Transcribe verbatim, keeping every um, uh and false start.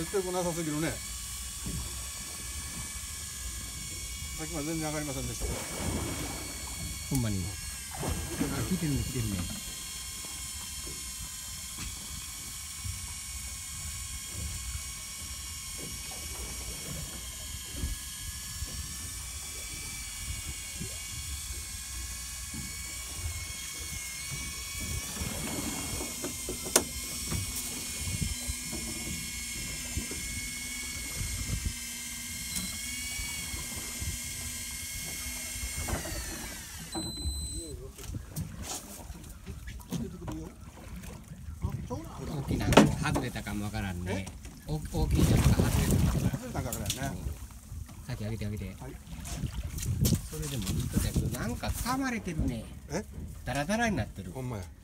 強くなさすぎるね。さっきまで全然上がりませんでした。 ほんまに。来てるね、来てるね。大きな外れたかもわからんね。大大きいやつが外れたかも。 外れたんかこれね。 さっきあげてあげて。 はい。 それでもいいことやけど、なんか噛まれてるね。 え？ ダラダラになってる。 ほんまや。